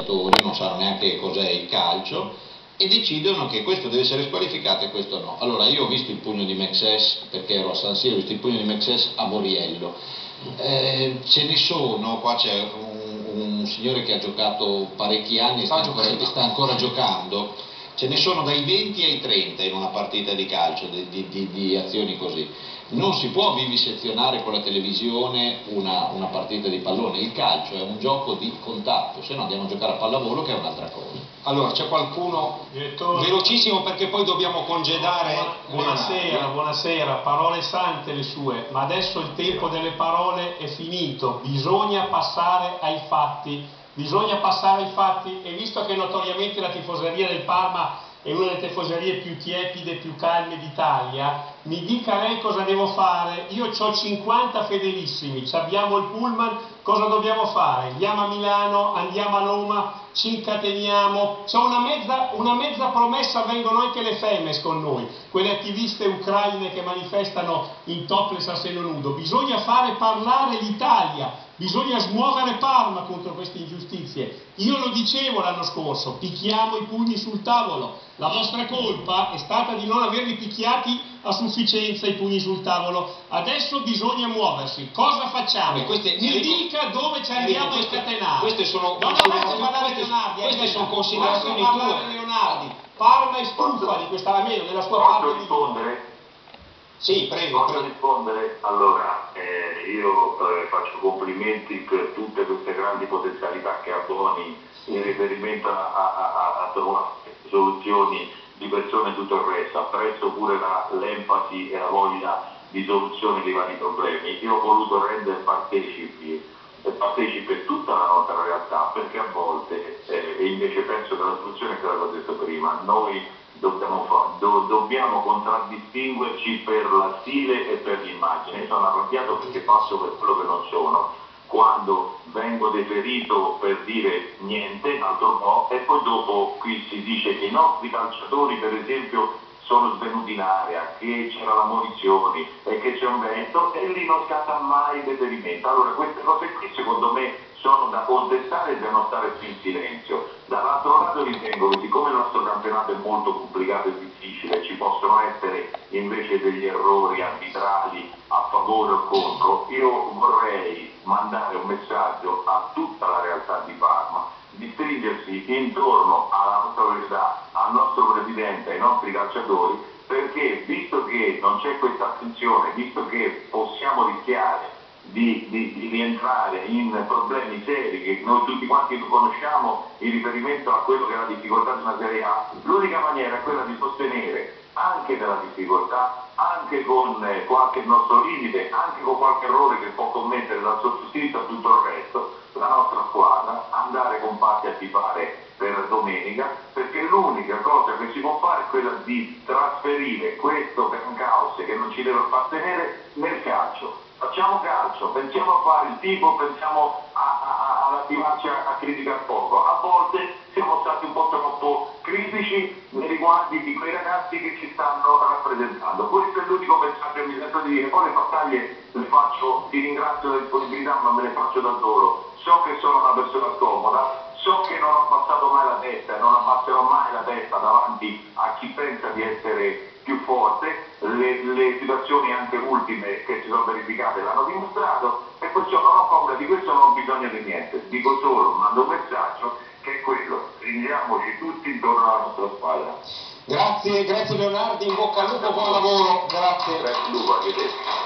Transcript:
spettatori, non sanno neanche cos'è il calcio, e decidono che questo deve essere squalificato e questo no. Allora io ho visto il pugno di Mexes, perché ero a San Siro, ho visto il pugno di Mexes a Borriello. Ce ne sono, qua c'è un signore che ha giocato parecchi anni e sta ancora giocando, ce ne sono dai 20 ai 30 in una partita di calcio, di azioni così. Non si può vivisezionare con la televisione una partita di pallone, il calcio è un gioco di contatto, se no andiamo a giocare a pallavolo che è un'altra cosa. Allora, c'è qualcuno, velocissimo perché poi dobbiamo congedare. Buonasera, parole sante le sue, ma adesso il tempo delle parole è finito, bisogna passare ai fatti, e visto che notoriamente la tifoseria del Parma è una delle tifoserie più tiepide e più calme d'Italia, mi dica lei cosa devo fare. Io ho 50 fedelissimi, abbiamo il pullman, cosa dobbiamo fare? Andiamo a Milano, andiamo a Roma, ci incateniamo, c'è una mezza promessa, vengono anche le Femes con noi, quelle attiviste ucraine che manifestano in topless a seno nudo. Bisogna fare parlare l'Italia, bisogna smuovere Parma contro queste ingiustizie. Io lo dicevo l'anno scorso, picchiamo i pugni sul tavolo, la vostra colpa è stata di non averli picchiati a sufficienza i pugni sul tavolo, adesso bisogna muoversi. Cosa facciamo? Mi dica dove ci andiamo a scatenare. Queste sono considerazioni tue. Leonardi, Parma è stufa di questa, almeno nella sua parte di rispondere? Sì, prego. Posso rispondere? Allora, io faccio complimenti per tutte queste grandi potenzialità che ha Boni in riferimento a trovare soluzioni di persone e tutto il resto. Apprezzo pure l'enfasi e la voglia di soluzione dei vari problemi. Io ho voluto rendere partecipe tutta la nostra realtà, perché a volte, e invece penso che la soluzione è quella che ho detto prima, noi dobbiamo contraddistinguerci per la stile e per l'immagine. Io sono arrabbiato perché passo per quello che non sono, quando vengo deferito per dire niente, un altro po', e poi dopo qui si dice che i nostri calciatori, per esempio, sono svenuti in aria, che c'era la munizioni e che c'è un vento, e lì non scatta mai deferimento. Allora queste cose qui secondo me sono da contestare e da non stare più in silenzio. Dall'altro lato ritengo che siccome il nostro campionato è molto complicato e difficile, ci possono essere invece degli errori arbitrali a favore o contro, io vorrei mandare un messaggio a tutta la realtà di Parma, di stringersi intorno alla nostra società, al nostro presidente, ai nostri calciatori, perché visto che non c'è questa attenzione, visto che possiamo rischiare di rientrare in problemi seri che noi tutti quanti conosciamo in riferimento a quello che è la difficoltà di una Serie A, l'unica maniera è quella di sostenere anche nella difficoltà, anche con qualche nostro limite, anche con qualche errore che può commettere dal sottoscritto a tutto il resto, la nostra squadra, andare compatti a tifare per domenica, perché l'unica cosa che si può fare è quella di trasferire questo caos che non ci deve appartenere nel calcio. Facciamo calcio, pensiamo a fare il tipo, pensiamo ad attivarci a criticare poco. A volte siamo stati un po' troppo critici nei riguardi di quei ragazzi che ci stanno rappresentando. Questo è l'unico messaggio che mi sento di dire. Poi le battaglie le faccio, ti ringrazio della disponibilità, ma me le faccio da solo. So che sono una persona scomoda, so che non ho abbassato mai la testa e non abbasserò mai la testa davanti a chi pensa di essere più forte. Le situazioni anche ultime che si sono verificate l'hanno dimostrato, e perciò non ho paura di questo, non ho bisogno di niente. Dico solo, mando un messaggio che è quello: stringiamoci tutti intorno alla nostra squadra. Grazie Leonardi, in bocca al lupo, buon lavoro. Grazie. Grazie, Lupo, arrivederci.